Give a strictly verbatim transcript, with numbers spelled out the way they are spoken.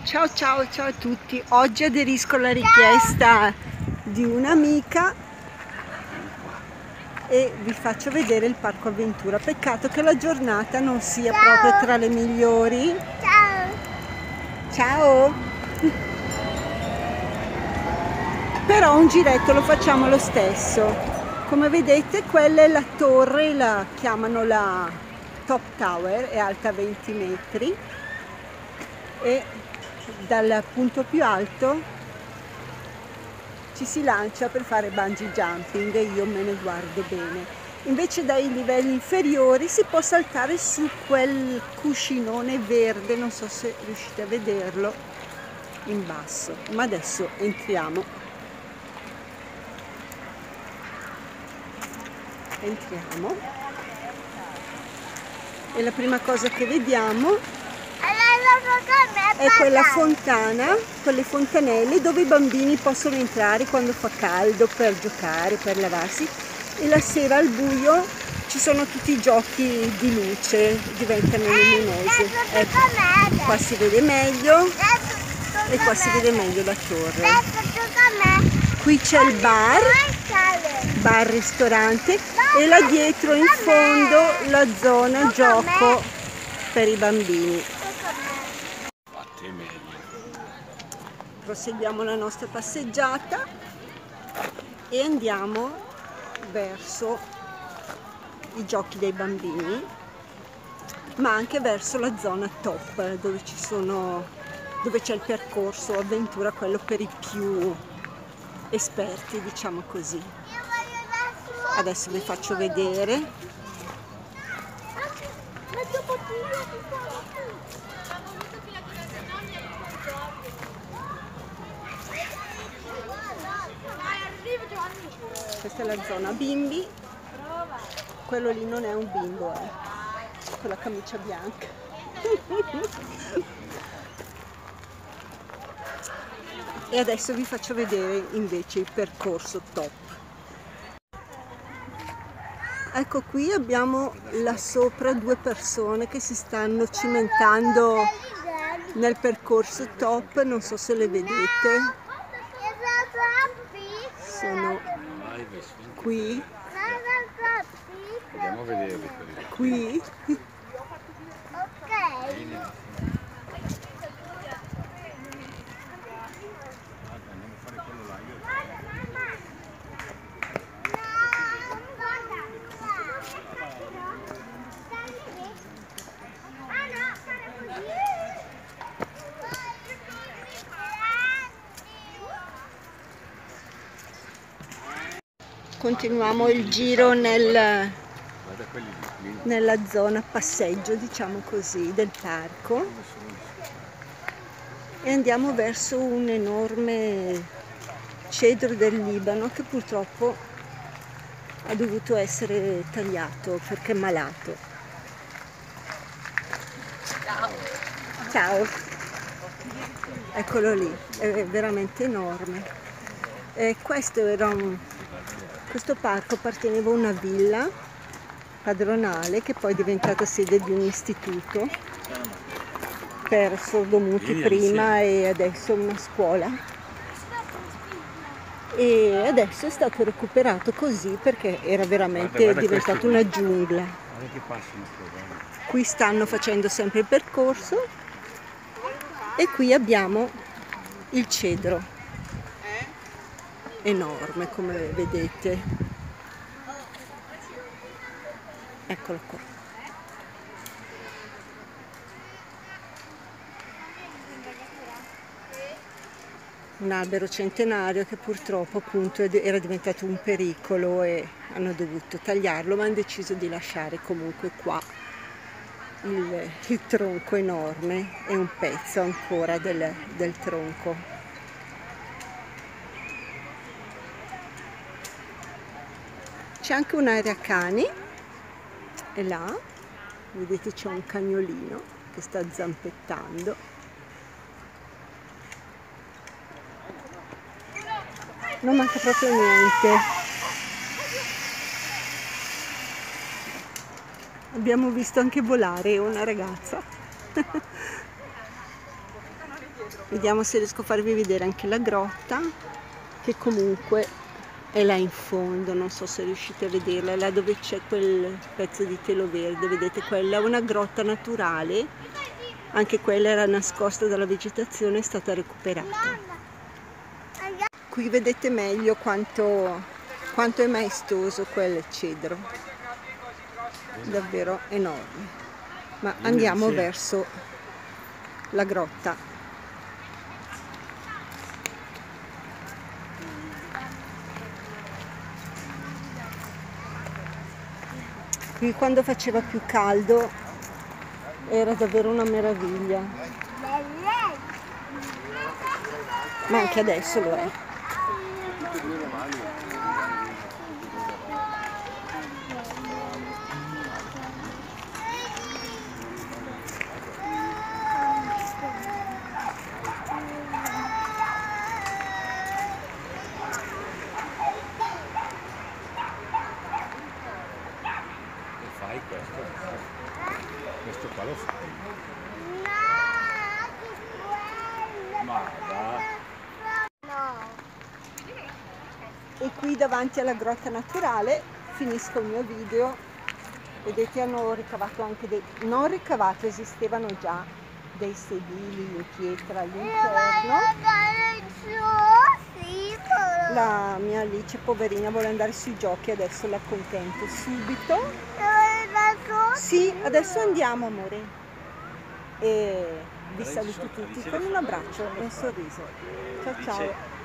Ciao ciao ciao a tutti, oggi aderisco alla richiesta di un'amica e vi faccio vedere il parco avventura. Peccato che la giornata non sia ciao. proprio tra le migliori. Ciao! Ciao! Però un giretto lo facciamo lo stesso. Come vedete quella è la torre, la chiamano la Top Tower, è alta venti metri e dal punto più alto ci si lancia per fare bungee jumping e io me ne guardo bene. Invece dai livelli inferiori si può saltare su quel cuscinone verde, non so se riuscite a vederlo in basso, ma adesso entriamo. Entriamo e la prima cosa che vediamo è quella fontana, quelle fontanelle dove i bambini possono entrare quando fa caldo per giocare, per lavarsi, e la sera al buio ci sono tutti i giochi di luce, diventano luminosi. Ecco, qua si vede meglio e qua si vede meglio la torre. Qui c'è il bar, bar ristorante, e là dietro in fondo la zona gioco per i bambini. Proseguiamo la nostra passeggiata e andiamo verso i giochi dei bambini, ma anche verso la zona top dove ci sono, dove c'è il percorso avventura, quello per i più esperti, diciamo così. Adesso vi faccio vedere. Questa è la zona bimbi, quello lì non è un bimbo, eh, con la camicia bianca. E adesso vi faccio vedere invece il percorso top. Ecco, qui abbiamo là sopra due persone che si stanno cimentando nel percorso top, non so se le vedete. Sono qui, andiamo a vedere qui. Continuiamo il giro nel, nella zona passeggio, diciamo così, del parco e andiamo verso un enorme cedro del Libano che purtroppo ha dovuto essere tagliato perché è malato. Ciao! Ciao! Eccolo lì, è veramente enorme. E questo era un... Questo parco apparteneva a una villa padronale che poi è diventata sede di un istituto per sordomuti prima e adesso una scuola, e adesso è stato recuperato così perché era veramente guarda, guarda diventato una giungla. Qui stanno facendo sempre il percorso e qui abbiamo il cedro enorme, come vedete. Eccolo qua. Un albero centenario che purtroppo appunto era diventato un pericolo e hanno dovuto tagliarlo, ma hanno deciso di lasciare comunque qua il, il tronco enorme e un pezzo ancora del, del tronco. C'è anche un'area cani e là, vedete, c'è un cagnolino che sta zampettando. Non manca proprio niente. Abbiamo visto anche volare una ragazza. Vediamo se riesco a farvi vedere anche la grotta, che comunque è là in fondo, non so se riuscite a vederla, là dove c'è quel pezzo di telo verde, vedete, quella è una grotta naturale, anche quella era nascosta dalla vegetazione, è stata recuperata. Qui vedete meglio quanto, quanto è maestoso quel cedro, davvero enorme. Ma andiamo verso la grotta. Qui quando faceva più caldo era davvero una meraviglia, ma anche adesso lo è. Fai questo, questo qua lo fai. No, ma va. No. E qui davanti alla grotta naturale finisco il mio video. Vedete, hanno ricavato anche dei... non ricavato, esistevano già dei sedili in pietra all'interno. La mia Alice, poverina, vuole andare sui giochi, adesso l'accontento subito. Sì, adesso andiamo, amore. E vi saluto tutti con un abbraccio e un sorriso. Ciao ciao.